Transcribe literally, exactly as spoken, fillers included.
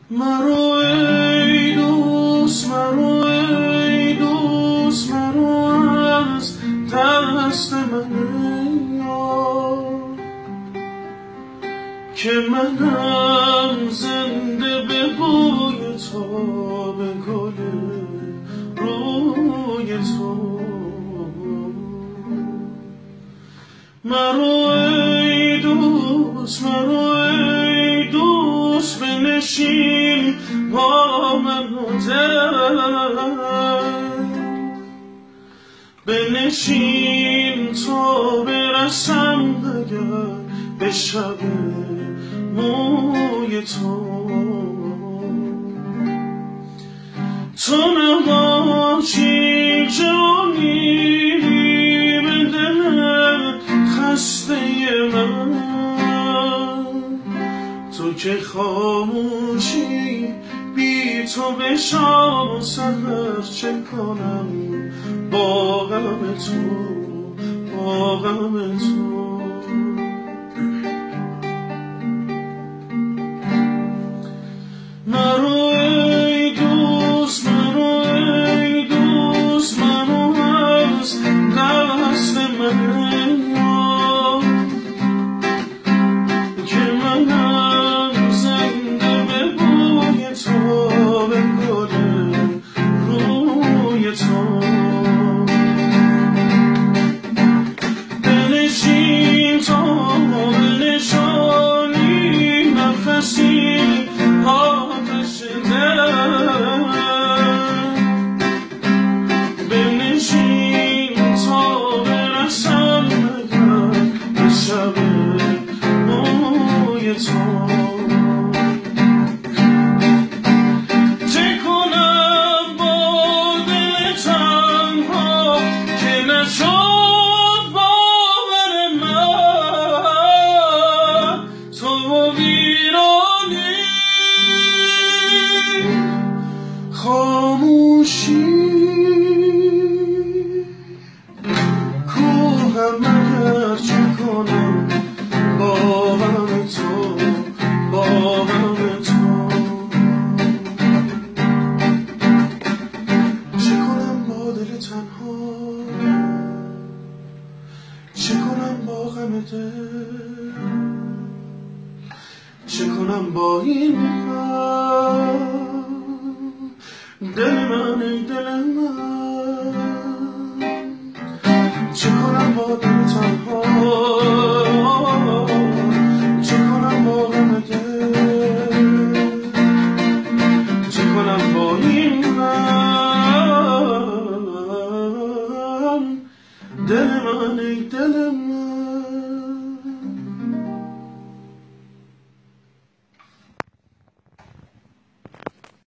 مرو ای دوست، مرو ای دوست، مرو از دست من یار، که منم زنده به بوی تو، به گل روی تو. مرو ای دوست، مرو ای دوست، بنشین با من بنشین تا برسم اگر به شب موی تو. تو نباشی جانی به دل خسته من، تو که خاموشی بی تو به شام و سحر چکنم با غم تو، با غم تو. مرو ای دوست، مرو ای دوست، مرو از دست من یار، که منم زنده به بوی تو، به گل روی تو. بنشین تا بنشانی نفسی آتش دل، بنشین تا برسم اگر به شب موی تو. چکنم با دل تنها که نشد باور من، تو و ویرانی خاموشی. کوهم اگر چکنم با غم تو، با غم تو. چکنم با دل تنها، چکنم با غم دل، چکنم با این غم. دل من ای دل من، چکنم با دل تنها، چکنم با غم دل، چکنم با این غم. دل من ای دل من.